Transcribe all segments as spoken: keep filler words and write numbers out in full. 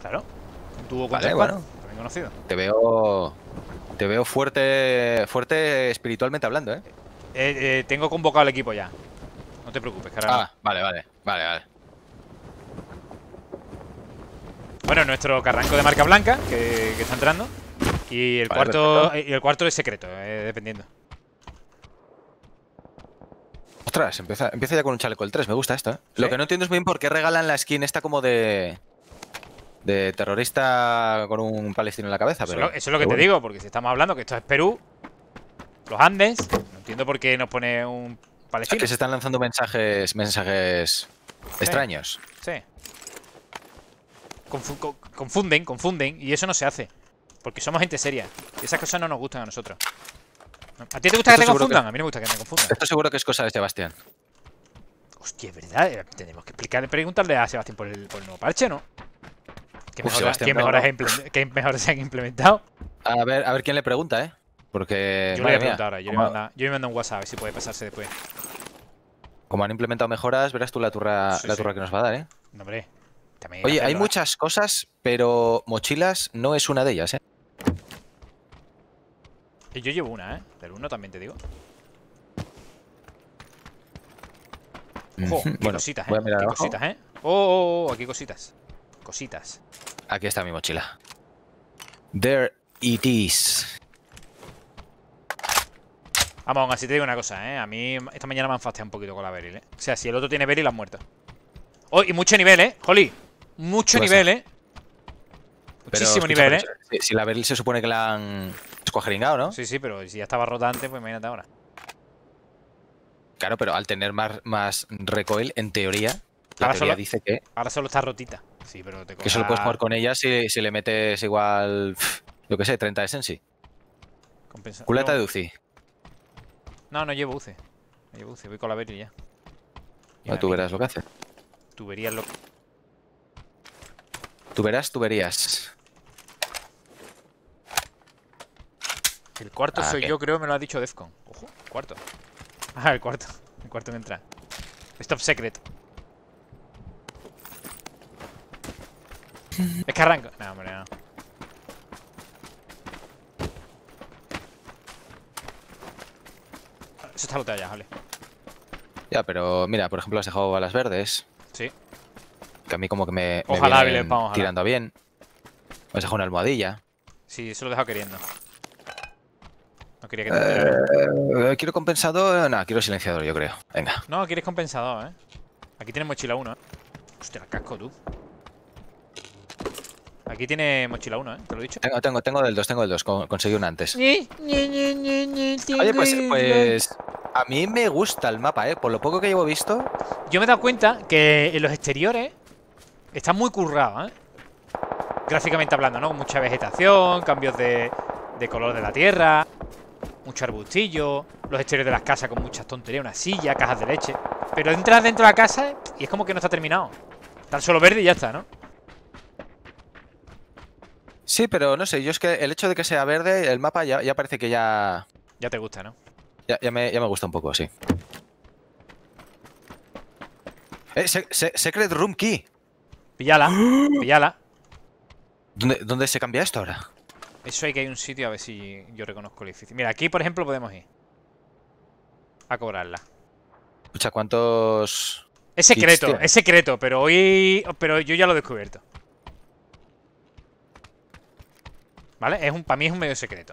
Claro. Un tubo contra Vale, squad, bueno. también conocido. Te veo... Te veo fuerte... Fuerte espiritualmente hablando, ¿eh? Eh, eh, tengo convocado al equipo ya. No te preocupes, que ahora Ah, vale, vale. Vale, vale. no. Bueno, nuestro carranco de marca blanca, que, que está entrando. Y el Vale, cuarto perfecto. y el cuarto es secreto, eh, dependiendo. Ostras, empieza, empieza ya con un chaleco el tres. Me gusta esto, ¿eh? ¿Sí? Lo que no entiendo es bien por qué regalan la skin esta como de... De terrorista con un palestino en la cabeza, Eso, pero... es lo, eso es lo que pero te bueno. digo, porque si estamos hablando que esto es Perú, los Andes, no entiendo por qué nos pone un palestino. Que se están lanzando mensajes... Mensajes... Sí. extraños. Sí. Confu co confunden, confunden, y eso no se hace. Porque somos gente seria. Y esas cosas no nos gustan a nosotros. ¿A ti te gusta que te confundan? Que... A mí no me gusta que me confundan. Esto seguro que es cosa de Sebastián. Hostia, es verdad. Eh, tenemos que explicarle, preguntarle a Sebastián por el, por el nuevo parche, ¿no? ¿Qué Uf, mejoras, Sebastián, ¿qué no, mejoras, no. ¿qué mejoras se han implementado? A ver, a ver quién le pregunta, ¿eh? Porque... Yo le voy a madre preguntar mía, ahora. Yo le, como, manda, yo le mando un WhatsApp a ver si puede pasarse después. como han implementado mejoras, verás tú la turra, Sí, la sí. turra que nos va a dar, ¿eh? No, hombre. También Oye, hay hacerlo, muchas cosas, pero mochilas no es una de ellas, ¿eh? Y yo llevo una, ¿eh? Del uno también te digo. Ojo, aquí Bueno, cositas, ¿eh? voy a mirar Aquí abajo. cositas, ¿eh? Oh, oh, oh, aquí cositas. Cositas. Aquí está mi mochila. There it is. Vamos, aún así te digo una cosa, ¿eh? A mí esta mañana me han fastidiado un poquito con la Beryl, ¿eh? O sea, si el otro tiene Beryl, han muerto. Oh, y mucho nivel, ¿eh? Holly. Mucho nivel, ¿eh? Pero, Muchísimo escucha, nivel, ¿eh? pero si, si la Beryl se supone que la han escuajeringado, ¿no? Sí, sí, pero si ya estaba rota antes, pues imagínate ahora. Claro, pero al tener más, más recoil, en teoría, la Ahora teoría solo, dice que, ahora solo está rotita. Sí, pero te que solo puedes jugar cobra con ella si, si le metes igual, pf, yo qué sé, treinta de Sensi. compensa- Culeta no, de Uzi. no, no llevo U C. No llevo U C, voy con la Beryl ya. Y No, la tú mini. verás lo que hace. Tuberías lo... Tú verás, tú verías. El cuarto Ah, soy ¿qué? yo, creo, me lo ha dicho Defcon. Ojo, cuarto. Ah, el cuarto. El cuarto me entra. Stop secret. Es que arranco. No, hombre, no. Eso está looteado ya, vale. Ya, pero mira, por ejemplo, has dejado balas verdes. Sí. Que a mí como que me, me Ojalá, vienen Vilep, ojalá. tirando bien. Has dejado una almohadilla. Sí, eso lo he dejado queriendo. No quería que te enteraras. Eh, ¿Quiero compensador? No, quiero silenciador, yo creo. Venga. No, quieres compensador, ¿eh? Aquí tienes mochila uno, ¿eh? Hostia, el casco, tú. Aquí tiene mochila uno, ¿eh? Te lo he dicho. Tengo, tengo, tengo del dos, tengo del dos. Con- conseguí una antes. Oye, Oye, pues, pues... A mí me gusta el mapa, ¿eh? Por lo poco que llevo visto... yo me he dado cuenta que en los exteriores está muy currado, ¿eh? Gráficamente hablando, ¿no? Mucha vegetación, cambios de, de color de la tierra, mucho arbustillo, los exteriores de las casas con muchas tonterías, una silla, cajas de leche. Pero entras dentro de la casa y es como que no está terminado. Tan solo verde y ya está, ¿no? Sí, pero no sé, yo es que el hecho de que sea verde, el mapa ya, ya parece que ya... Ya te gusta, ¿no? Ya, ya, me, ya me gusta un poco, sí. Eh, se- se- Secret Room Key. Píllala, píllala. ¿Dónde, ¿Dónde se cambia esto ahora? Eso hay que ir a un sitio a ver si yo reconozco el edificio. Mira, aquí, por ejemplo, podemos ir a cobrarla. Escucha, ¿cuántos...? Es secreto, tiene? es secreto, pero hoy... Pero yo ya lo he descubierto. ¿Vale? Es un, para mí es un medio secreto.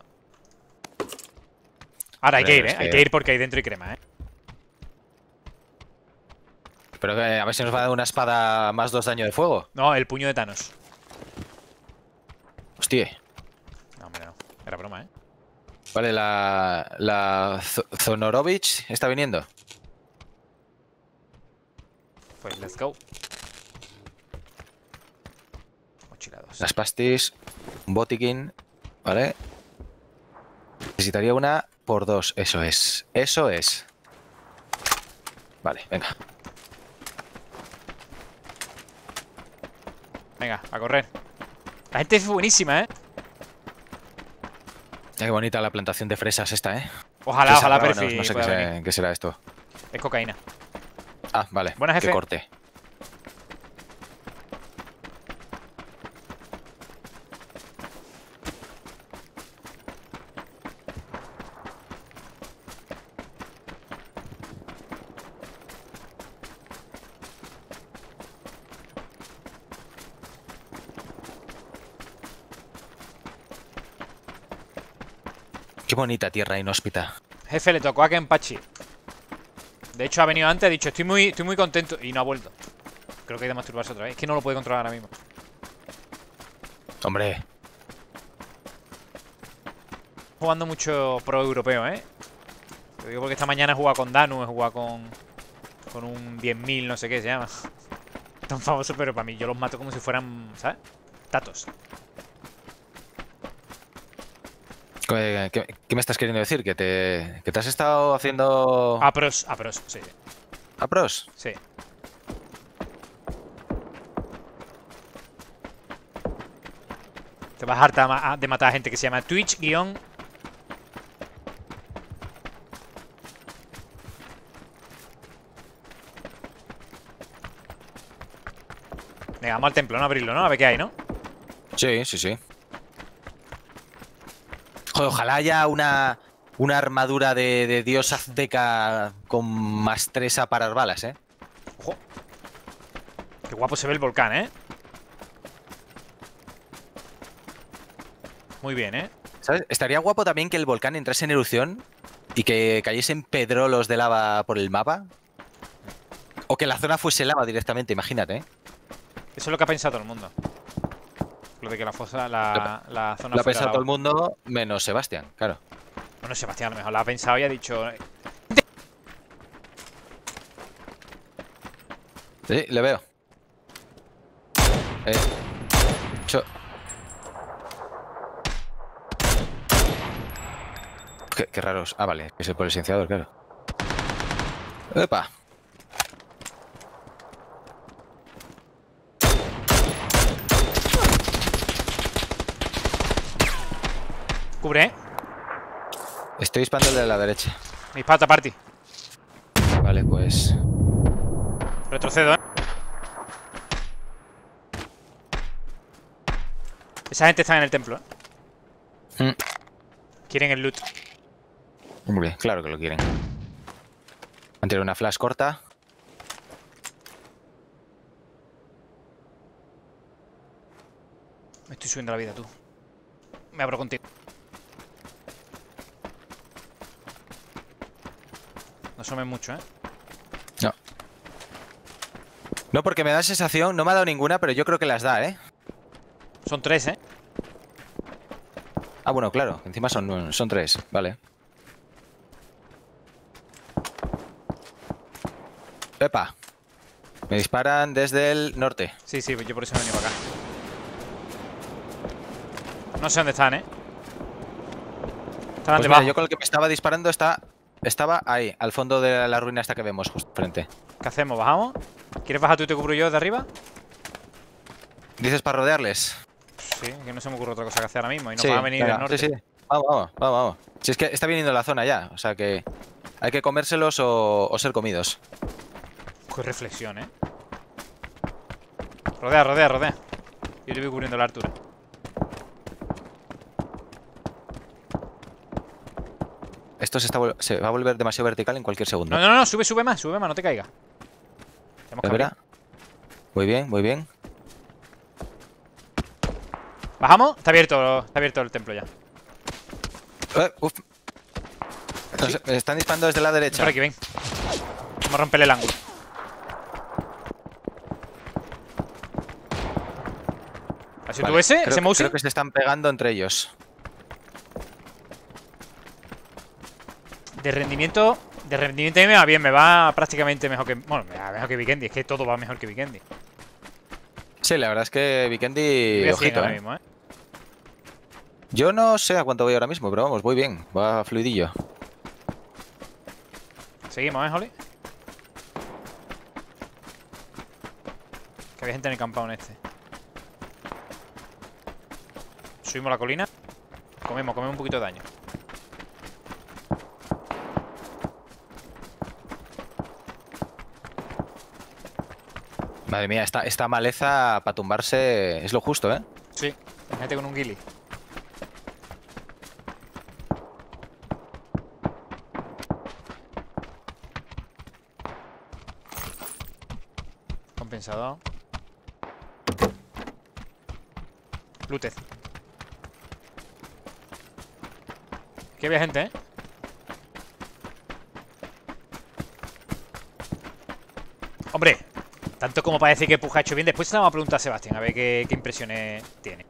Ahora hay que ir, ¿eh? Hay que ir porque hay dentro y crema, ¿eh? Pero que a ver si nos va a dar una espada más dos daño de fuego. No, el puño de Thanos. Hostia. No, hombre, no. Era broma, ¿eh? Vale, la... La Z- Zonorovich está viniendo. Pues let's go. Mochilados. Las pastis, un botiquín, ¿vale? Necesitaría una por dos, eso es. Eso es. Vale, venga. Venga, a correr. La gente es buenísima, ¿eh? Qué bonita la plantación de fresas esta, ¿eh? Ojalá, ojalá, Fresas, Perfi. no, no sé qué, pueda se- venir. qué será esto. Es cocaína. Ah, vale. Buenas, qué jefe. corte. Qué bonita tierra inhóspita. Jefe, le tocó a Kenpachi. De hecho, ha venido antes, ha dicho, estoy muy, estoy muy contento. Y no ha vuelto. Creo que hay de masturbarse otra vez. Es que no lo puede controlar ahora mismo. Hombre. Jugando mucho pro europeo, ¿eh? Lo digo porque esta mañana he jugado con Danu, he jugado con... Con un diez mil, no sé qué se llama. Tan famoso, pero para mí yo los mato como si fueran, ¿sabes? Tatos. ¿Qué, qué, qué me estás queriendo decir? ¿Que te, que te has estado haciendo... A pros, a pros, sí. ¿A pros? Sí. Te vas harta ma- de matar a gente que se llama Twitch guión. Venga, vamos al templo, no abrirlo, ¿no? A ver qué hay, ¿no? Sí, sí, sí. Joder, ojalá haya una, una armadura de, de dios azteca con mastresa para las balas, ¿eh? Ojo. Qué guapo se ve el volcán, ¿eh? Muy bien, ¿eh? ¿Sabes? Estaría guapo también que el volcán entrase en erupción y que cayesen pedrolos de lava por el mapa. O que la zona fuese lava directamente, imagínate, ¿eh? Eso es lo que ha pensado todo el mundo. Lo de que la fosa, la, la zona Lo ha fuera pensado lava. todo el mundo, menos Sebastián, claro. Bueno, Sebastián a lo mejor la ha pensado y ha dicho... Sí, le veo. Eh. Cho- Qué, qué raros. Ah, vale, es el por el silenciador, claro. ¡Epa! Cubre, ¿eh? Estoy disparando el de la derecha. Me dispara party. Vale, pues... Retrocedo, ¿eh? Esa gente está en el templo, ¿eh? Mm. Quieren el loot. Hombre, claro que lo quieren. Han tirado una flash corta. Me estoy subiendo la vida, tú. Me abro contigo. No sumen mucho, ¿eh? No. No, porque me da sensación, no me ha dado ninguna, pero yo creo que las da, ¿eh? Son tres, ¿eh? Ah, bueno, claro, encima son, son tres, vale. ¡Epa! Me disparan desde el norte. Sí, sí, yo por eso me he venido para acá. No sé dónde están, ¿eh? Están Pues debajo. mira, yo con el que me estaba disparando está, estaba ahí, al fondo de la ruina esta que vemos, justo frente. ¿Qué hacemos? ¿Bajamos? ¿Quieres bajar tú y te cubro yo de arriba? ¿Dices para rodearles? Sí, que no se me ocurre otra cosa que hacer ahora mismo. Y nos Sí, van a venir venga, del norte. sí, sí. Vamos, vamos, vamos, vamos. Si es que está viniendo la zona ya, o sea que hay que comérselos o, o ser comidos. Qué reflexión, ¿eh? Rodea, rodea, rodea. Yo te voy cubriendo la altura. Esto se, está, vol- se va a volver demasiado vertical en cualquier segundo. No, no, no, sube, sube más, sube más, no te caigas. Tenemos que Espera. abrir. Muy bien, muy bien. ¿Bajamos? Está abierto, está abierto el templo ya. Eh, uf. Entonces, me están disparando desde la derecha. Por aquí, ven. Vamos a romperle el ángulo. ¿Has sido Vale, tú ese? creo, ¿Ese Mousy? creo que se están pegando entre ellos. De rendimiento... De rendimiento a mí me va bien, me va prácticamente mejor que... Bueno, me va mejor que Vikendi, es que todo va mejor que Vikendi. Sí, la verdad es que Vikendi, Voy a cien ojito, ahora ¿eh? mismo, ¿eh? Yo no sé a cuánto voy ahora mismo, pero vamos, voy bien, va fluidillo. Seguimos, ¿eh, Holly? Que había gente en el campado en este. Subimos la colina. Comemos, comemos un poquito de daño. Madre mía, esta, esta maleza para tumbarse es lo justo, ¿eh? Sí, gente con un ghillie. Compensador. Lutez. Aquí había gente, ¿eh? Hombre, tanto como para decir que Puja ha hecho bien. Después se la vamos a preguntar a Sebastián, a ver qué, qué impresiones tiene.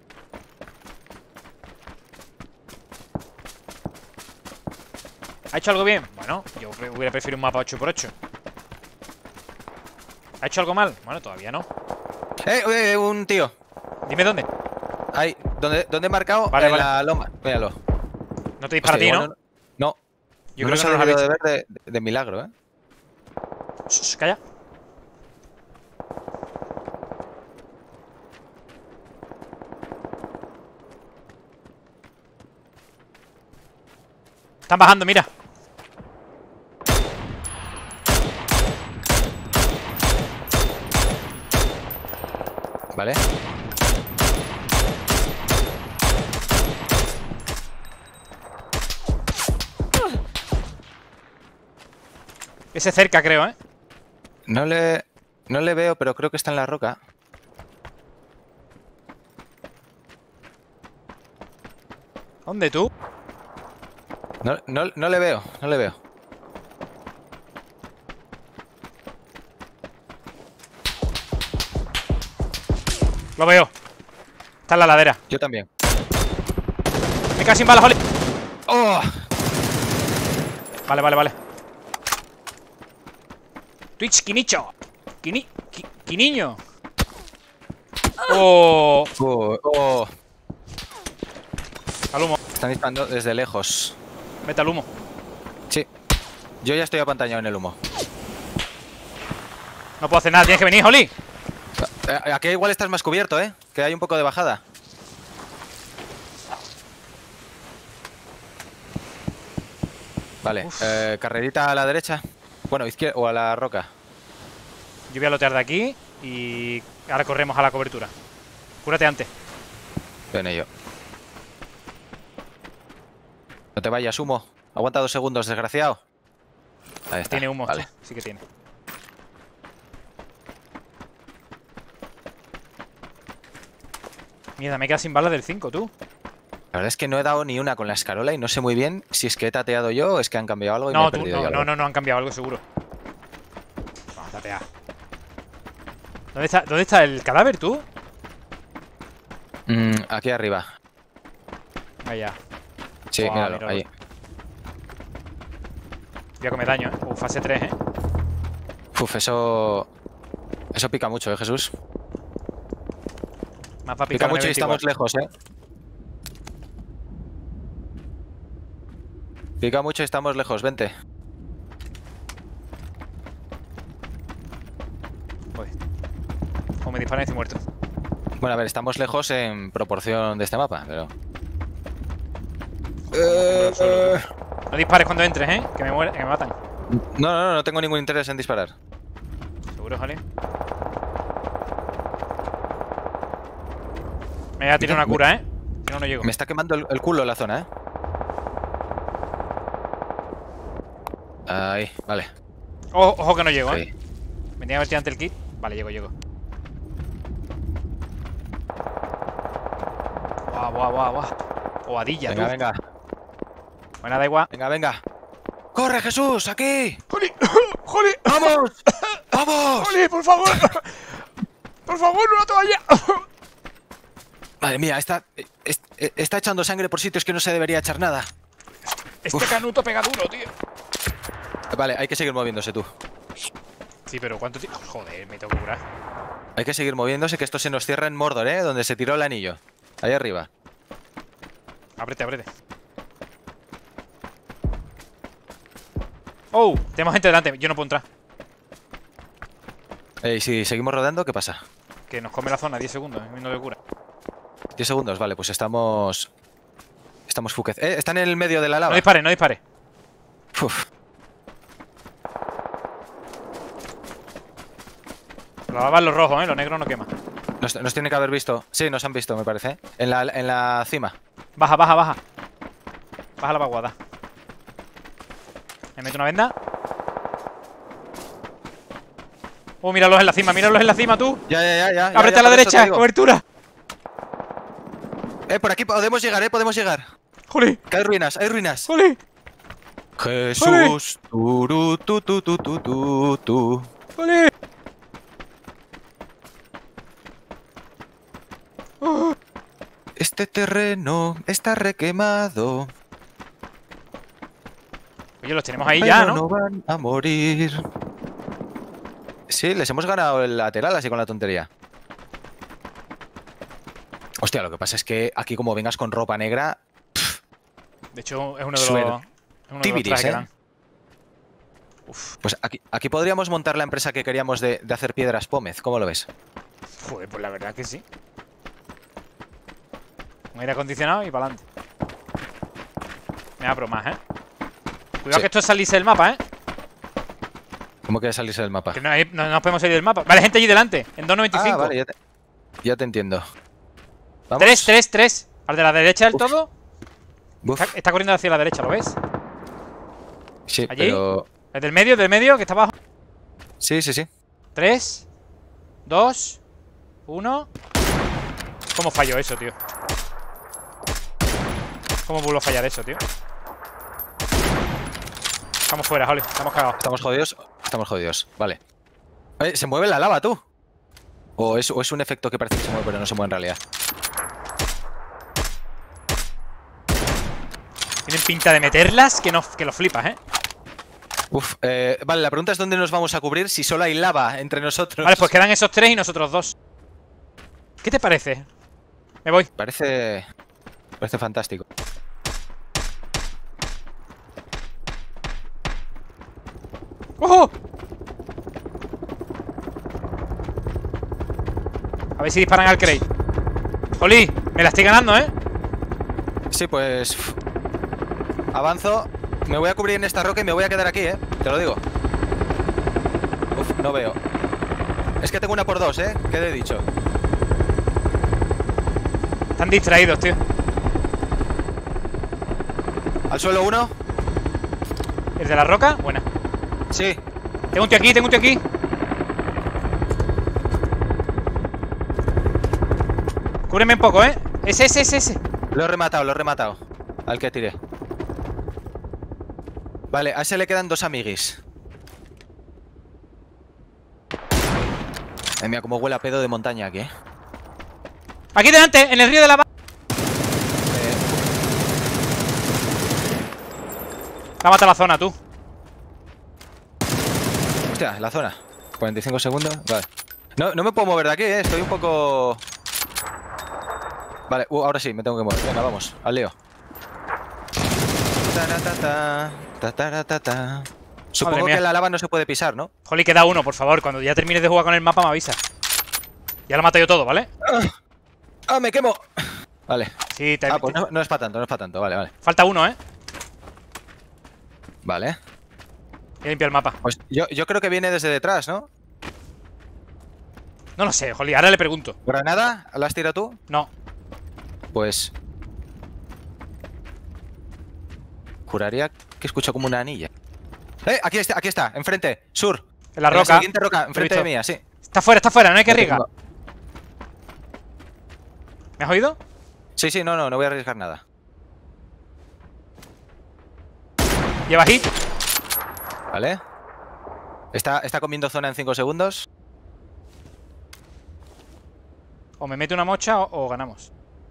¿Ha hecho algo bien? Bueno, yo hubiera preferido un mapa ocho por ocho. ¿Ha hecho algo mal? Bueno, todavía no. ¡Eh! eh un tío. Dime dónde. Ahí, ¿dónde, dónde he marcado? Vale, en vale. la loma. Míralo. No te dispara a ti, Hostia, ¿no? igual no. No. Yo no creo nos que ha no nos ha debido visto. de ver de, de milagro, ¿eh? Shh, calla. Están bajando, mira. Vale. Ese cerca, creo, ¿eh? No le, no le veo, pero creo que está en la roca. ¿Dónde tú? No, no, no le veo, no le veo. Lo veo. Está en la ladera. Yo también. Me quedo sin balas, Oli. ¡Oh! Vale, vale, vale. Twitch, Quinicho. Quini... Qui, Quiniño. Oh. Oh, oh. Al humo. Están disparando desde lejos. Vete al humo. Sí. Yo ya estoy apantallado en el humo. No puedo hacer nada. Tienes que venir, Oli. Eh, Aquí igual estás más cubierto, ¿eh? Que hay un poco de bajada. Vale, eh, carrerita a la derecha. Bueno, izquierda o a la roca. Yo voy a lotear de aquí y ahora corremos a la cobertura. Cúrate antes. Ven ello. No te vayas, humo. Aguanta dos segundos, desgraciado. Ahí está. Tiene humo, vale. sí, sí que tiene. Mierda, me quedas sin balas del cinco, tú. La verdad es que no he dado ni una con la escarola y no sé muy bien si es que he tateado yo o es que han cambiado algo y me No, he tú, perdido no, yo no, algo. no, no, han cambiado algo seguro. Vamos a tatear. ¿Dónde está, ¿Dónde está el cadáver, tú? Mm, aquí arriba. Allá. Sí, Buah, míralo, míralo. ahí. Voy a comer daño, ¿eh? Uh, fase tres, ¿eh? Uf, eso... Eso pica mucho, ¿eh, Jesús? Más va a Pica picar en el mucho y estamos veinticuatro. lejos, ¿eh? Pica mucho y estamos lejos, vente. Joder. Como me disparan, estoy muerto. Bueno, a ver, estamos lejos en proporción de este mapa, pero... No dispares cuando entres, ¿eh? Que me, muere, que me matan. No, no, no, no tengo ningún interés en disparar. ¿Seguro, Jolín? Me voy a tirar una cura, ¿eh? Si no, no llego. Me está quemando el, el culo la zona, ¿eh? Ahí, vale. Ojo, ojo que no llego, ¿eh? Ahí. Me tenía que haber tirado ante el kit. Vale, llego, llego. Guau, guau, guau, guau. Oadilla, Venga, tú. venga. Bueno, da igual. Venga, venga. ¡Corre, Jesús! ¡Aquí! ¡Jolín! ¡Jolín! ¡Vamos! ¡Vamos! ¡Jolín, por favor! ¡Por favor, una toalla! Madre mía, está, es- está echando sangre por sitios que no se debería echar nada. Este Uf. canuto pega duro, tío. Vale, hay que seguir moviéndose tú. Sí, pero ¿cuánto tiempo? Joder, me tengo que curar. Hay que seguir moviéndose, que esto se nos cierra en Mordor, ¿eh? Donde se tiró el anillo. Ahí arriba. Ábrete, ábrete. ¡Oh! Tenemos gente delante. Yo no puedo entrar. Eh, y si seguimos rodando, ¿qué pasa? Que nos come la zona. diez segundos. No de cura. diez segundos, vale, pues estamos... Estamos fuquez. Eh, están en el medio de la lava. No dispare, no dispare. Uf. La lava es lo rojo, ¿eh? Lo negro no quema. Nos, nos tiene que haber visto. Sí, nos han visto, me parece. En la, en la cima. Baja, baja, baja. Baja la vaguada. Me meto una venda. Oh, míralos en la cima, míralos en la cima, tú. Ya, ya, ya, ya. Ábrete ya, a la por eso te derecha, digo. cobertura. Eh, por aquí podemos llegar, eh, podemos llegar. ¡Jolín! Que hay ruinas, hay ruinas. ¡Jolín! Jesús. Turu, tu, tu, tu, tu, tu, tu. ¡Jolín! ¡Oh! Este terreno está requemado. Oye, los tenemos ahí Pero ya, ¿no? no van a morir. Sí, les hemos ganado el lateral así con la tontería. Hostia, lo que pasa es que aquí como vengas con ropa negra... De hecho, es uno de Suer- los, es uno de los Tibiris, trajes que ¿eh? dan. Uf, Pues aquí, aquí podríamos montar la empresa que queríamos de, de hacer piedras Pómez. ¿Cómo lo ves? joder, pues la verdad que sí. Un aire acondicionado y para adelante. Me abro más, ¿eh? Cuidado Sí. que esto es salirse del mapa, ¿eh? ¿Cómo quieres salirse del mapa? Que no, hay- no nos podemos salir del mapa. Vale, gente allí delante, en dos noventa y cinco. Ah, vale, ya te, ya te entiendo. ¿Vamos? tres, tres, tres. Al de la derecha del Uf. todo. Buf. Está, está corriendo hacia la derecha, ¿lo ves? Sí, allí. pero... El del medio, el del medio, que está abajo. Sí, sí, sí. tres, dos, uno. ¿Cómo falló eso, tío? ¿Cómo vuelvo a fallar eso, tío? Estamos fuera, Holly. Estamos cagados. ¿Estamos jodidos? Estamos jodidos. Vale. Eh, ¿Se mueve la lava, tú? ¿O es, o es un efecto que parece que se mueve, pero no se mueve en realidad? Tienen pinta de meterlas que, no, que lo flipas, ¿eh? Uf, eh, vale, la pregunta es dónde nos vamos a cubrir si solo hay lava entre nosotros. Vale, pues quedan esos tres y nosotros dos. ¿Qué te parece? Me voy. Parece... Parece fantástico. ¡Ojo! A ver si disparan al crate. Oli, me la estoy ganando, ¿eh? Sí, pues... uf. Avanzo. Me voy a cubrir en esta roca y me voy a quedar aquí, ¿eh? Te lo digo. Uf, no veo. Es que tengo una por dos, ¿eh? ¿Qué te he dicho? Están distraídos, tío. ¿Al suelo uno? ¿El de la roca? Buena. Sí. Tengo un tío aquí, tengo un tío aquí. Cúbreme un poco, ¿eh? Ese, ese, ese, ese. Lo he rematado, lo he rematado. Al que tiré. Vale, a ese le quedan dos amiguis. Ay, mira, cómo huele a pedo de montaña aquí, ¿eh? Aquí delante, en el río de lava. Eh, La mata la zona, tú. Hostia, la zona. cuarenta y cinco segundos. Vale. No, no me puedo mover de aquí, ¿eh? Estoy un poco... Vale, uh, ahora sí, me tengo que mover. Venga, vamos, al lío. Taratata, tataratata. Supongo Madre mía. que la lava no se puede pisar, ¿no? Jolly, queda uno, por favor. Cuando ya termines de jugar con el mapa, me avisa. Ya lo mato yo todo, ¿vale? ¡Ah, me quemo! Vale. Sí, te... Ah, pues no, no es para tanto, no es para tanto. Vale, vale. Falta uno, ¿eh? Vale. Voy a limpiar el mapa. Pues yo, yo creo que viene desde detrás, ¿no? No lo sé, Jolly. Ahora le pregunto. ¿Granada? ¿La has tirado tú? No. Pues... Juraría que escucho como una anilla. ¡Eh! Aquí está, aquí está, enfrente, sur. En la En roca. La siguiente roca, Lo he enfrente visto. de mía, sí. Está fuera, está fuera. No hay que Lo arriesgar. tengo. ¿Me has oído? Sí, sí, no, no, no voy a arriesgar nada. Lleva hit. ¿Vale? Está, está comiendo zona en cinco segundos. O me mete una mocha o, o ganamos.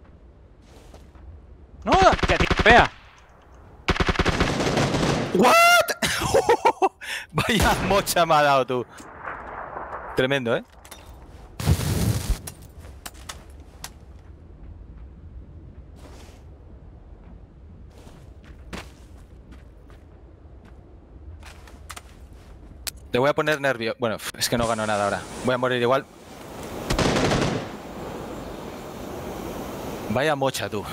¡No! ¡Que vea! ¿What? Vaya mocha me ha dado tú. Tremendo, ¿eh? Le voy a poner nervio. Bueno, es que no gano nada ahora. Voy a morir igual. Vaya mocha tú.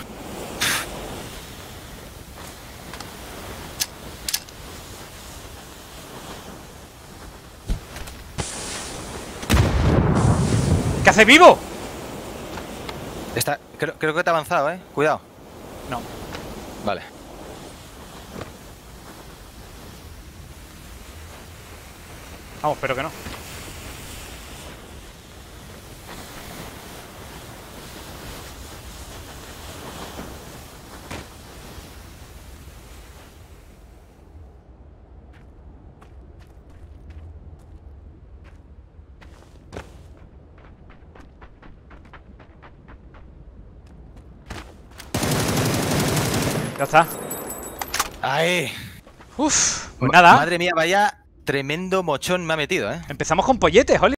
¿Qué hace vivo? Está, creo, creo que te ha avanzado, ¿eh? Cuidado. No. Vale. Vamos, pero que no. Ya está. ¡Ay! Uf, pues nada. Madre mía, vaya tremendo mochón me ha metido, ¿eh? Empezamos con polletes, Oli.